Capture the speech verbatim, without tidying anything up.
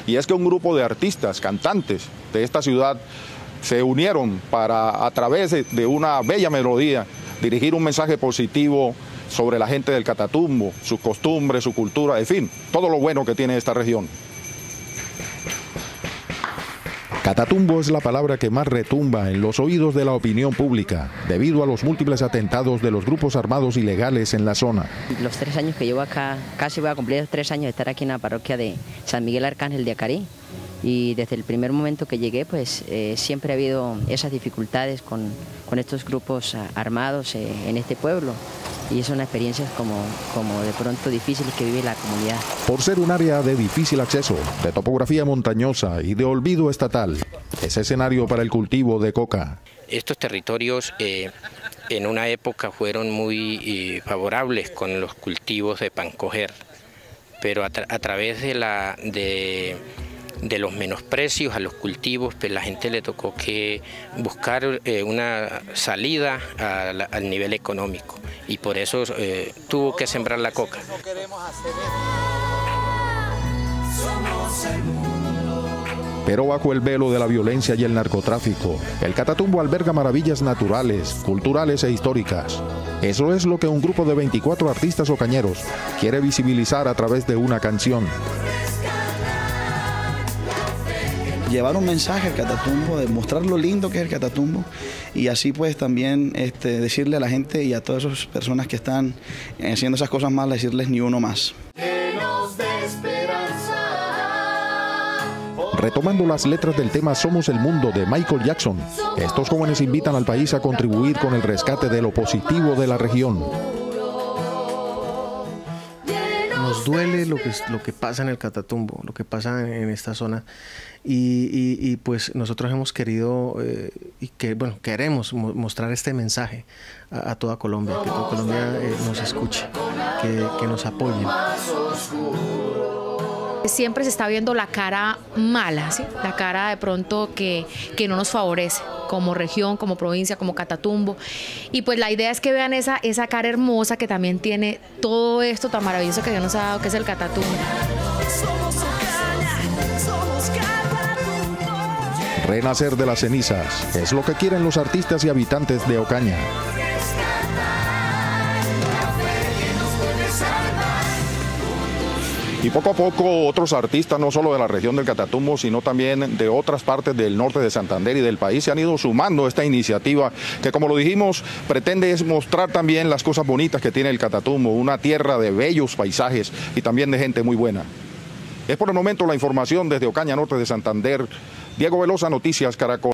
y es que un grupo de artistas, cantantes de esta ciudad se unieron para, a través de, de una bella melodía, dirigir un mensaje positivo sobre la gente del Catatumbo, sus costumbres, su cultura, en fin, todo lo bueno que tiene esta región. Catatumbo es la palabra que más retumba en los oídos de la opinión pública, debido a los múltiples atentados de los grupos armados ilegales en la zona. Los tres años que llevo acá, casi voy a cumplir los tres años de estar aquí en la parroquia de San Miguel Arcángel de Acarí, y desde el primer momento que llegué, pues eh, siempre ha habido esas dificultades con, con estos grupos armados eh, en este pueblo. Y son experiencias como, como de pronto difíciles que vive la comunidad. Por ser un área de difícil acceso, de topografía montañosa y de olvido estatal, es escenario para el cultivo de coca. Estos territorios eh, en una época fueron muy eh, favorables con los cultivos de pancoger, pero a, tra a través de la... De, de los menosprecios a los cultivos, pues la gente le tocó que buscar eh, una salida a la, al nivel económico, y por eso eh, tuvo que sembrar la coca. Pero bajo el velo de la violencia y el narcotráfico, el Catatumbo alberga maravillas naturales, culturales e históricas. Eso es lo que un grupo de veinticuatro artistas ocañeros quiere visibilizar a través de una canción. Llevar un mensaje al Catatumbo, de mostrar lo lindo que es el Catatumbo, y así pues también este, decirle a la gente y a todas esas personas que están haciendo esas cosas malas, decirles ni uno más. Retomando las letras del tema Somos el Mundo de Michael Jackson, estos jóvenes invitan al país a contribuir con el rescate de lo positivo de la región. Nos duele lo que, lo que pasa en el Catatumbo, lo que pasa en esta zona, y, y, y pues nosotros hemos querido eh, y que bueno queremos mo mostrar este mensaje a, a toda Colombia, que toda Colombia eh, nos escuche, que, que nos apoyen. Siempre se está viendo la cara mala, ¿sí? La cara de pronto que, que no nos favorece como región, como provincia, como Catatumbo. Y pues la idea es que vean esa, esa cara hermosa que también tiene todo esto tan maravilloso que Dios nos ha dado, que es el Catatumbo. Renacer de las cenizas es lo que quieren los artistas y habitantes de Ocaña. Y poco a poco otros artistas, no solo de la región del Catatumbo, sino también de otras partes del norte de Santander y del país, se han ido sumando a esta iniciativa que, como lo dijimos, pretende es mostrar también las cosas bonitas que tiene el Catatumbo, una tierra de bellos paisajes y también de gente muy buena. Es por el momento la información desde Ocaña, norte de Santander. Diego Velosa, Noticias Caracol.